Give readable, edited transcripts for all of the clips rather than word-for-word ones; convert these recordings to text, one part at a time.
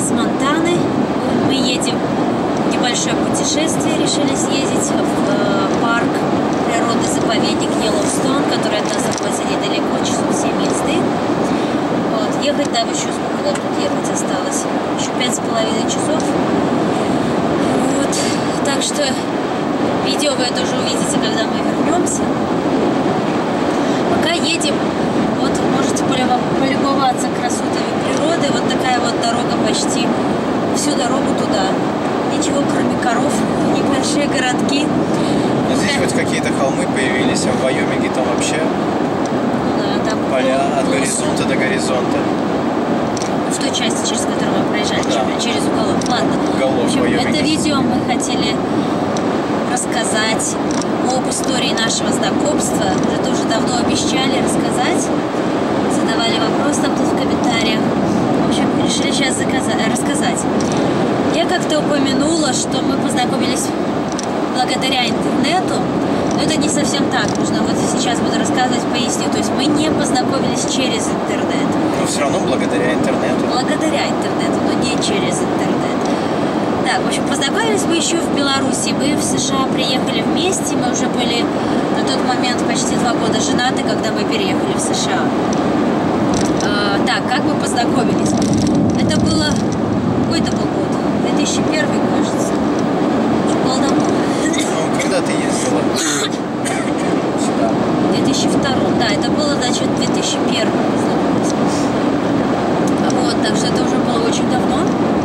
из Монтаны. Мы едем в небольшое путешествие, решили съездить в парк природы-заповедник Йеллоустон, который от нас находится недалеко, часов 7 езды. Вот. Ехать там еще сколько тут ехать осталось? Еще 5,5 часов. Вот. Так что видео вы тоже увидите, когда мы вернемся. Пока едем, вот можете полюбоваться красотами природы. Вот такая вот дорога почти всю дорогу туда. Ничего, кроме коров, небольшие городки. Но здесь хоть какие-то холмы появились, а в Вайоминге там вообще да, там поля от горизонта до горизонта. В той части, через которую мы проезжали, да. через уголок. Ладно. Уголок, в общем, это видео мы хотели рассказать об истории нашего знакомства. Уже тоже давно обещали рассказать. Задавали вопрос там тут в комментариях. В общем, решили сейчас рассказать. Я как-то упомянула, что мы познакомились благодаря интернету. Но это не совсем так. Нужно вот сейчас буду рассказывать, поясню. То есть мы не познакомились через интернет. Но все равно благодаря интернету. Благодаря интернету, но не через интернет. Так, в общем, познакомились мы еще в Беларуси. Мы в США приехали вместе. Мы уже были на тот момент почти 2 года женаты, когда мы переехали в США. Так, как мы познакомились? Это было... Какой это был год? 2001, кажется. Что было давно. Ну, когда ты ездила? Сюда. 2002. Да, это было, значит, 2001. Вот, так что это уже было очень давно.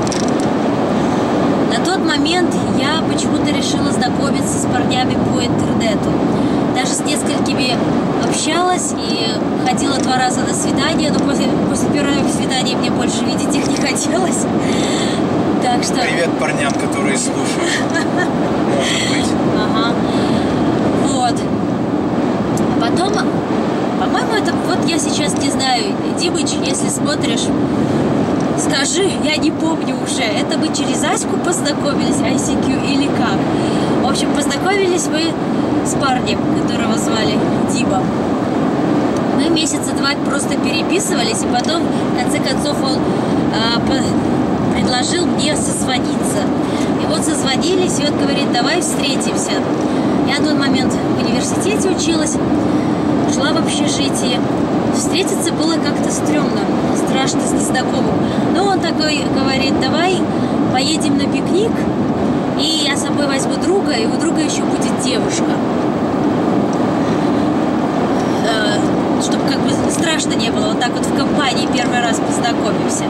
На тот момент я почему-то решила знакомиться с парнями по интернету. Даже с несколькими общалась и ходила 2 раза на свидание, но после первого свидания мне больше видеть их не хотелось. Так что... Привет парням, которые слушают. Может быть. Ага. Вот. А потом, по-моему, это... Вот я сейчас не знаю, Димыч, если смотришь, скажи, я не помню уже. Это мы через Аську познакомились, ICQ или как? В общем, познакомились мы с парнем, которого звали Дима. Мы месяца 2 просто переписывались, и потом, в конце концов, он предложил мне созвониться. И вот созвонились, и он говорит, давай встретимся. Я на тот момент в университете училась, шла в общежитие. Встретиться было как-то стрёмно, страшно с незнакомым. Но он такой говорит, давай поедем на пикник, и я с собой возьму друга, и у друга еще будет девушка. Чтобы как бы страшно не было, вот так вот в компании первый раз познакомимся.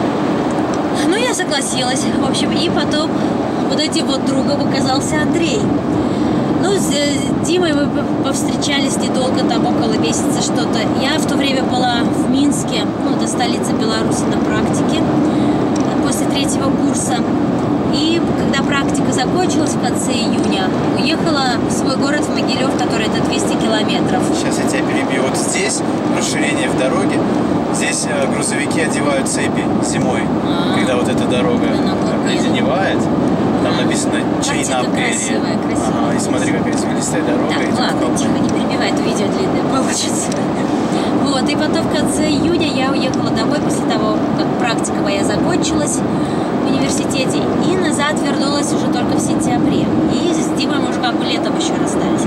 Ну, я согласилась, в общем, и потом вот этим вот другом оказался Андрей. Ну, с Димой мы повстречались недолго, там около месяца что-то. Я в то время была в Минске, ну, это столица Беларуси, на практике, после 3-го курса. И когда практика закончилась в конце июня, уехала в свой город, в Могилев, который это 200 километров. Сейчас я тебя перебью. Вот здесь расширение в дороге. Здесь грузовики одевают цепи зимой, когда вот эта дорога обледеневает. Там написано «Чайна Перри». Ага, и смотри, какая извилистая дорога. Так, ладно, тихо, не перебивай, это видео длинное получится. Вот, и потом в конце июня я уехала домой после того, как практика моя закончилась в университете. И назад вернулась уже только в сентябре. И с Димой мы уже как бы летом еще расстались.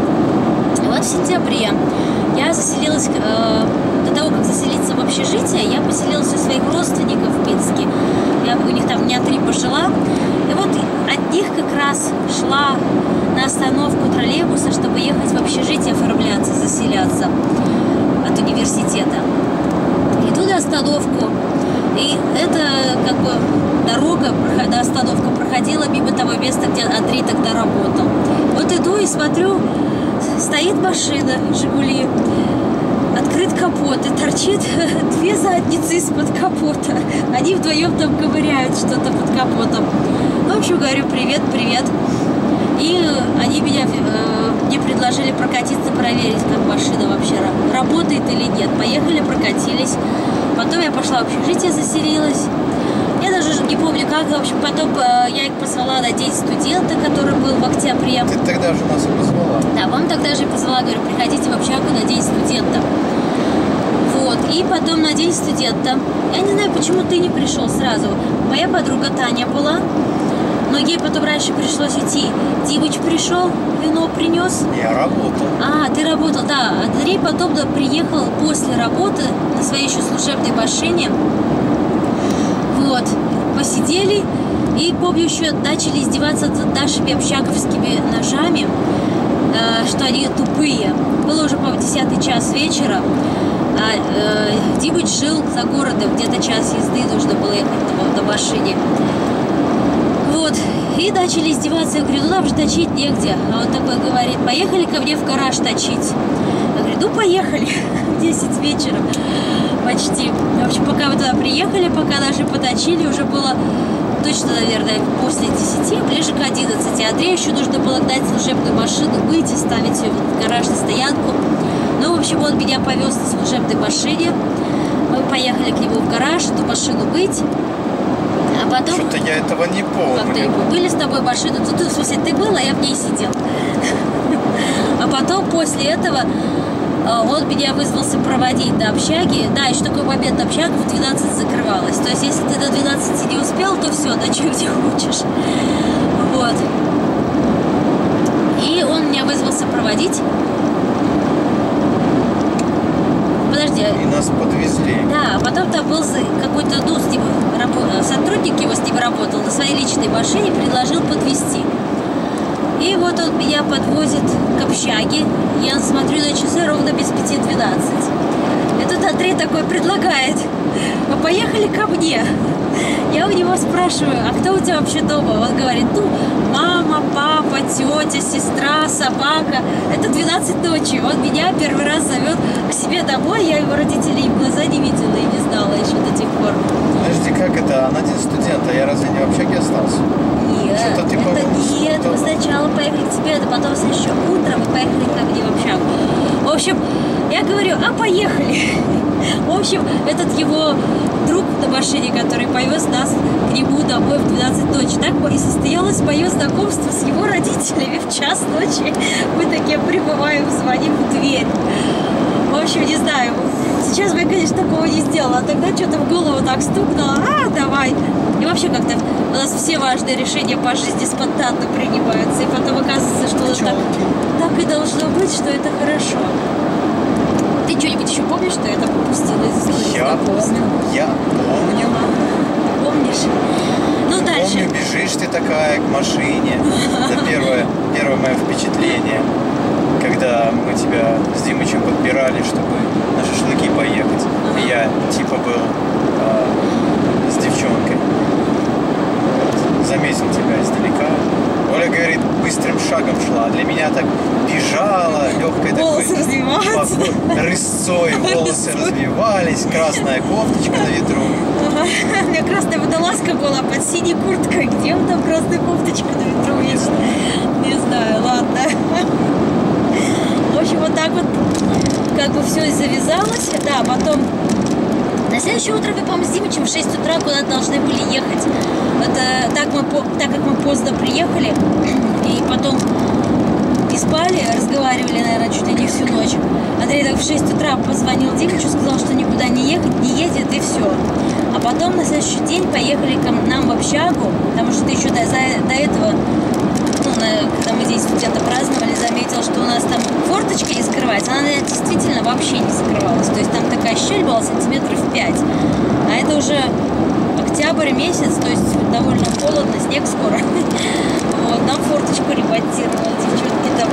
И вот в сентябре я заселилась, до того, как заселиться в общежитие, я поселилась у своих родственников в Минске. Я у них там дня 3 пожила. И вот от них как раз шла на остановку троллейбуса, чтобы ехать в общежитие, оформляться, заселяться от университета. Иду на остановку, и эта как бы дорога, остановка проходила мимо того места, где Андрей тогда работал. Вот иду и смотрю, стоит машина «Жигули», открыт капот, и торчит 2 задницы из-под капота. Они вдвоем там ковыряют что-то под капотом. Ну, в общем, говорю, привет, привет. И они мне предложили прокатиться, проверить, как машина вообще работает или нет. Поехали, прокатились. Потом я пошла в общежитие, заселилась. Я даже не помню как. В общем, потом я их позвала на день студента, который был в октябре. Ты тогда же нас и позвала. Да, вам тогда же позвала, говорю, приходите в общагу на день студента. Вот, и потом на день студента. Я не знаю, почему ты не пришел сразу. Моя подруга Таня была, но ей потом раньше пришлось идти. Димыч пришел, вино принес. Я работал. А, ты работал, да. Андрей потом приехал после работы на своей еще служебной машине. Вот. Посидели. И, помню, еще начали издеваться над нашими общаговскими ножами, что они тупые. Было уже, по-моему, 10 час вечера. А Димыч жил за городом, где-то час езды нужно было ехать на машине. Вот. И начали издеваться. Я говорю, ну нам же точить негде. А он такой говорит, поехали ко мне в гараж точить. Я говорю, ну поехали. 10 вечера почти. В общем, пока мы туда приехали, пока даже поточили, уже было точно, наверное, после 10, ближе к 11. Андрею еще нужно было гнать служебную машину, выйти, ставить ее в гараж на стоянку. Ну, в общем, он меня повез на служебной машине. Мы поехали к нему в гараж, эту машину мыть. А потом... Что-то я этого не помню. Как-то не помню. Были с тобой машины. Тут, в смысле, ты был, а я в ней сидел. А потом, после этого, он меня вызвался проводить до общаги. Да, еще такой момент, общага в 12 закрывалась. То есть, если ты до 12 не успел, то все, ночуй где хочешь. Вот. И он меня вызвался проводить. Подожди. И нас подвезли. Да, а потом там был какой-то, ну, с ним, сотрудник его с ним работал на своей личной машине, предложил подвезти. И вот он меня подвозит к общаге. Я смотрю на часы ровно без 5:12. И тут Андрей такой предлагает: мы поехали ко мне. Я у него спрашиваю, а кто у тебя вообще дома? Он говорит, ну, мама, папа, тетя, сестра, собака. Это 12 ночи. Он меня первый раз зовет к себе домой. Я его родителей в глаза не видела и не знала еще до тех пор. Подожди, как это? Он один студент, а я разве не в общаге остался? Нет, Что-то ты нет, мы сначала поехали к тебе, а потом еще утром мы поехали ко мне в общагу. В общем, я говорю, а поехали. В общем, этот его друг на машине, который повез нас к нему домой в 12 ночи, так и состоялось мое знакомство с его родителями в час ночи. Мы такие прибываем, звоним в дверь. В общем, не знаю, сейчас бы я, конечно, такого не сделала, а тогда что-то в голову так стукнуло, давай. И вообще как-то у нас все важные решения по жизни спонтанно принимаются, и потом оказывается, что так и должно быть, что это хорошо. Ты что-нибудь еще помнишь, что я там упустила из истории? Я помню. Помнишь? Ну, дальше. Помню, бежишь ты такая к машине. Это первое мое впечатление, когда мы тебя с Димычем подбирали, чтобы на шашлыки поехать. И я типа был с девчонкой. Заметил тебя издалека. Оля говорит, быстрым шагом шла, а для меня так бежала, легкой волосы развивались. Рысцой волосы развивались, красная кофточка на ветру. У меня красная водолазка была под синей курткой. Где он там красная кофточка на ветру? Не знаю, ладно. В общем, вот так вот как бы все и завязалось. Да, потом на следующее утро мы, по-моему, с Димычем в 6 утра куда-то должны были ехать. Это так как мы поздно приехали, и потом и спали, разговаривали, наверное, чуть ли не всю ночь. Андрей так в 6 утра позвонил Димычу, сказал, что никуда не ехать, не едет, и все. А потом на следующий день поехали к нам в общагу, потому что ты еще до этого, когда мы день студента праздновали, заметил, что у нас там форточка не закрывается. Она действительно вообще не закрывалась. То есть там такая щель была сантиметров 5. А это уже октябрь месяц, то есть довольно холодно, снег скоро. Вот, нам форточку ремонтировали, девчонки там.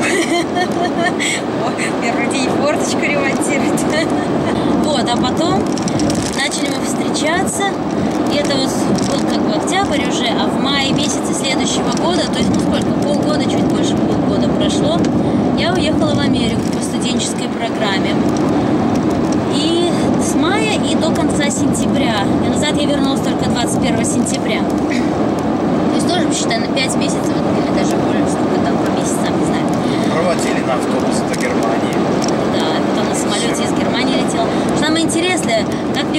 Первый день форточку ремонтируют. Вот, а потом начали мы встречаться. И это вот был как бы октябрь уже, а в мае месяце следующего года, то есть, полгода, чуть больше полгода прошло, я уехала в Америку по студенческой программе. И с мая и до конца сентября. И назад я вернулась только 21 сентября. То есть тоже, считай, на 5 месяцев, или даже более, сколько там по месяцам, не знаю. Проводили на автобус до Германии. Да, потом на самолете из Германии летела. Самое интересное, как мне поступил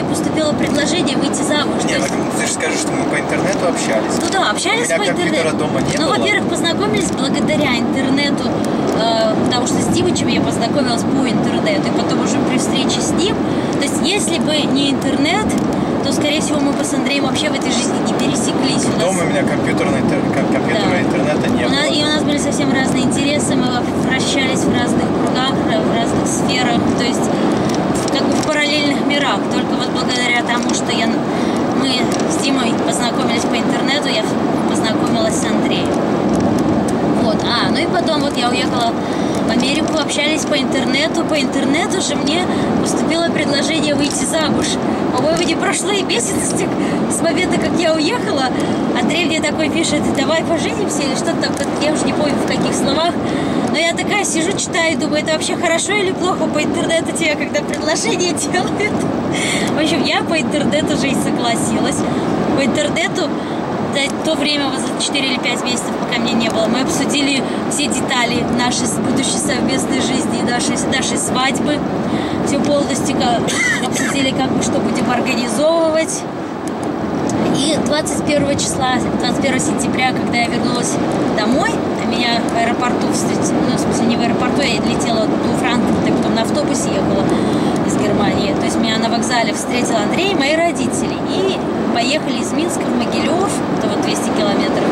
поступило предложение выйти замуж. Нет, ты же скажешь, что мы по интернету общались. Ну да, общались по интернету. Компьютера дома не было. Ну, во-первых, познакомились благодаря интернету, потому что с Димычем я познакомилась по интернету, и потом уже при встрече с ним. То есть, если бы не интернет, то, скорее всего, мы бы с Андреем вообще в этой жизни не пересеклись. Дома у меня компьютера интернета не было. И у нас были совсем разные интересы, мы вращались в разных кругах, в разных сферах, то есть как бы в параллельных мирах. Только вот благодаря тому, что мы с Димой познакомились по интернету, я познакомилась с Андреем. Вот. Ну и потом вот я уехала в Америку, общались по интернету. По интернету же мне поступило предложение выйти замуж. По-моему, не прошло и месяца с момента, как я уехала. Андрей мне такой пишет: давай поженимся или что-то там, я уже не помню в каких словах. Но я такая сижу, читаю, думаю, это вообще хорошо или плохо по интернету тебе, когда предложение делают. В общем, я по интернету же и согласилась. По интернету в то время, 4 или 5 месяцев, пока меня не было, мы обсудили все детали нашей будущей совместной жизни, нашей свадьбы. Все полностью обсудили, как мы что будем организовывать. И 21 сентября, когда я вернулась домой, меня в аэропорту встретили, ну, в смысле, не в аэропорту, я летела до Франкфурта, и потом на автобусе ехала из Германии. То есть меня на вокзале встретил Андрей и мои родители. И поехали из Минска в Могилев, это вот 200 километров,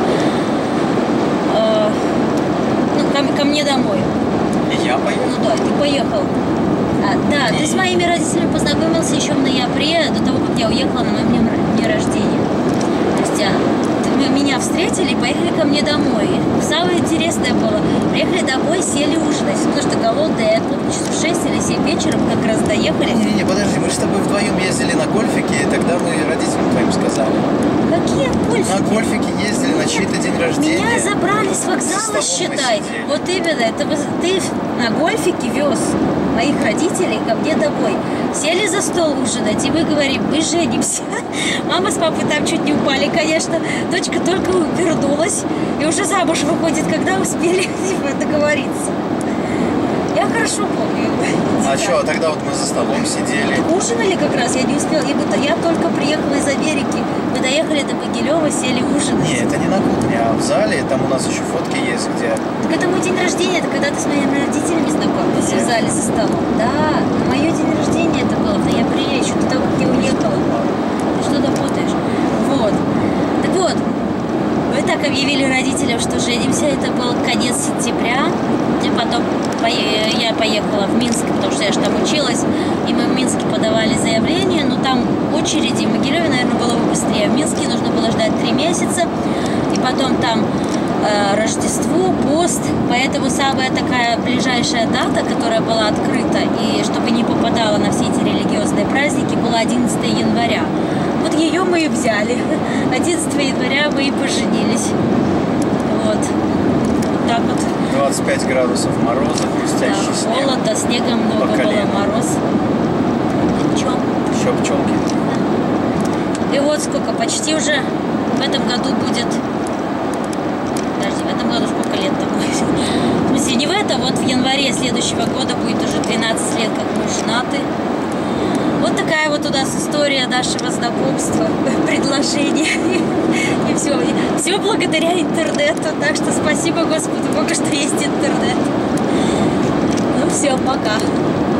ко мне домой. И я поехал? Ну да, ты поехал. Да, ты с моими родителями познакомился еще в ноябре, до того, как я уехала на моем дне рождения. То есть меня встретили и поехали ко мне домой. Самое интересное было, приехали домой, сели ужинать, потому что голодные, я помню, часов 6 или 7 вечера мы как раз доехали. Не, подожди, мы же с тобой вдвоем ездили на гольфике, и тогда мы родителям твоим сказали. Какие гольфики? На гольфике ездили, на чей-то день рождения. Меня забрали с вокзала, считай. Вот именно, это ты на гольфике вез моих родителей ко мне домой. Сели за стол ужинать, и мы говорим, мы женимся. Мама с папой там чуть не упали, конечно. Дочка только вернулась и уже замуж выходит, когда успели договориться. Я хорошо помню. А что, тогда вот мы за столом сидели. Ужинали как раз, я не успела. Я только приехала из Америки. Мы доехали до Могилева, сели ужинать. Нет, это не на кухне, а в зале. Там у нас еще фотки есть, где... Так это мой день рождения, это когда ты с моими родителями знакомилась в зале за столом. Да, на мое день рождения это было в ноябре, еще до того, как я уехала. Ты что-то путаешь. Вот. Так вот, мы так объявили родителям, что женимся. Это был конец сентября. И потом я поехала в Минск, потому что я же там училась. И мы в Минске подавали заявление. Но там очереди в Могилеве, наверное, было бы быстрее. В Минске нужно было ждать 3 месяца. И потом там Рождество, пост. Поэтому самая такая ближайшая дата, которая была открыта, и чтобы не попадала на все эти религиозные праздники, была 11 января. Вот ее мы и взяли. 11 января мы и поженились. Вот. Так вот. 25 градусов мороза, хрустящий да, снег. Холода, снега много было, мороз. Ничего. Еще пчелки. Да. И вот сколько, почти уже в этом году будет... Подожди, в этом году сколько лет-то будет? В смысле, не в этом, вот в январе следующего года будет уже 12 лет, как мы женаты. Вот такая вот у нас история нашего знакомства, предложения. И все. Все благодаря интернету. Так что спасибо Господу Богу, что есть интернет. Ну все, пока.